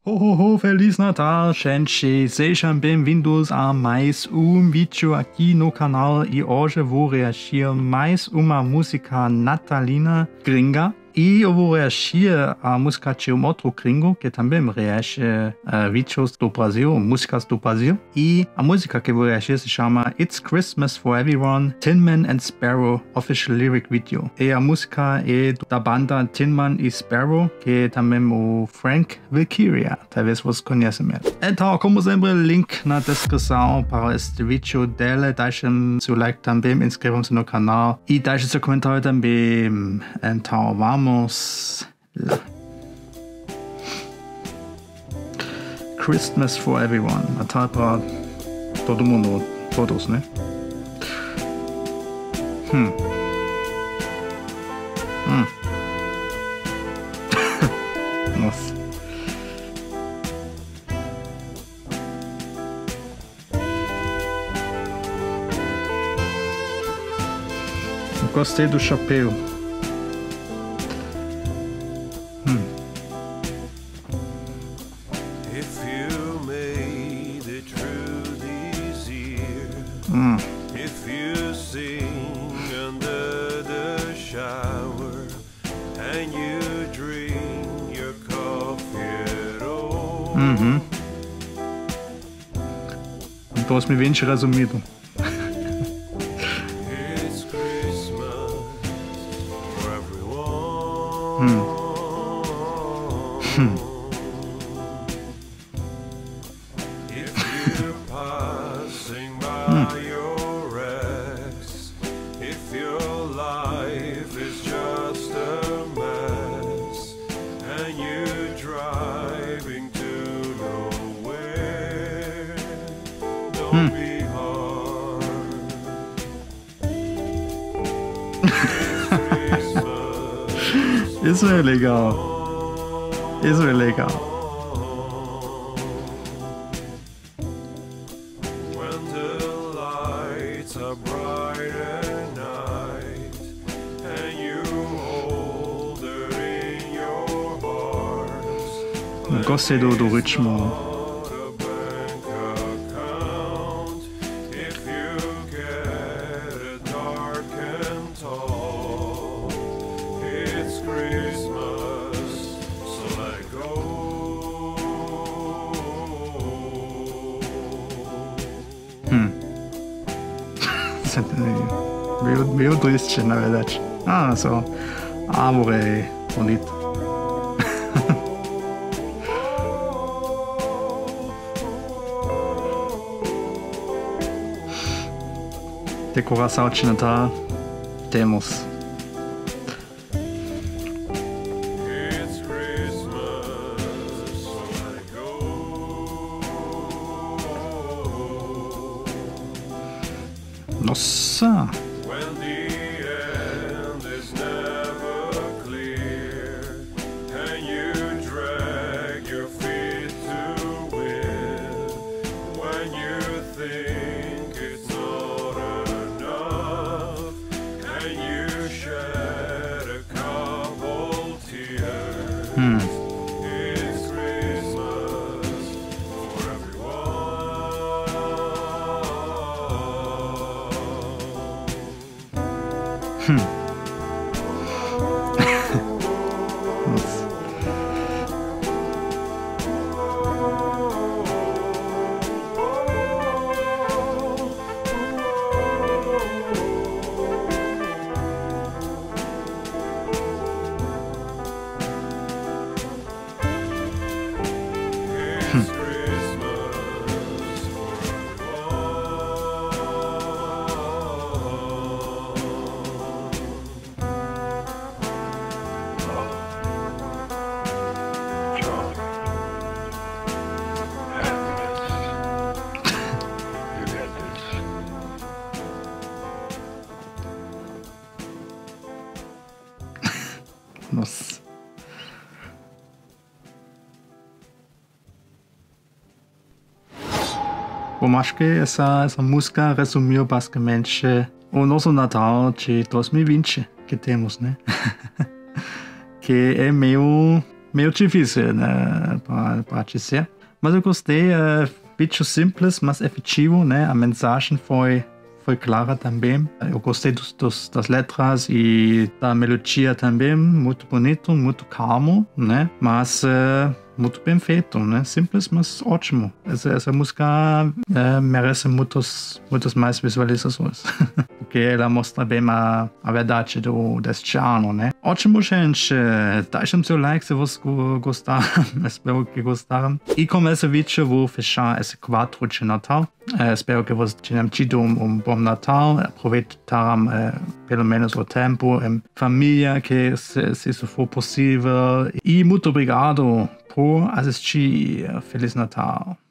Ho, ho, ho, Feliz Natal, gente! Sejam bem-vindos a mais um vídeo aqui no canal e hoje vou reagir mais uma música natalina gringa. E eu vou reagir a música de um outro gringo que também reage a vídeos do Brasil, músicas do Brasil. E a música que eu vou reagir se chama It's Christmas for Everyone, Tin Man and Sparrow Official Lyric Video. E a música é da banda Tin Man e Sparrow, que é também o Frank Valkyria. Talvez vocês conheçam ele. Então, como sempre, link na descrição para este vídeo dele. Deixem seu like também, inscrevam-se no canal e deixem seu comentário também. Então, vamos lá. Christmas for Everyone. Natal para todo mundo, todos, né? Nossa. Eu gostei do chapéu. If you made it through these years, if you sing under the shower and you drink your coffee at all, 2020 resumido. it's Christmas for everyone. If you're passing by your ex, if your life is just a mess, and you're driving to nowhere, don't be hard. It's Christmas. Isso é legal. Isso é legal. When the lights are bright at night and you hold her in your arms, Gostei do ritmo. out a bank account, if you get dark and tall, it's Christmas, so let go. Meio triste, na verdade. Ah, só árvore bonita. Decoração de Natal temos. It's Christmas, so let go. Nossa! When the end is never clear and you drag your feet to win, when you think it's not enough and you shed a couple tears, it's Christmas for everyone. Nossa. It's Christmas for Nossa. Bom, acho que essa música resumiu basicamente o nosso Natal de 2020 que temos, né? Que é meio meio difícil, né, para dizer. Mas eu gostei, vídeo simples, mas efetivo, né? A mensagem foi clara também. Eu gostei das letras e da melodia também, muito bonito, muito calmo, né? Mas muito bem feito, né? Simples, mas ótimo. Essa música merece muitas mais visualizações. Porque ela mostra bem a verdade deste ano, né? Ótimo, gente. Deixem seu like se vocês gostaram. Espero que gostaram. E com esse vídeo vou fechar esse quadro de Natal. Espero que vocês tenham tido bom Natal. Aproveitaram pelo menos o tempo em família, que se isso for possível. E muito obrigado por assistir. Feliz Natal!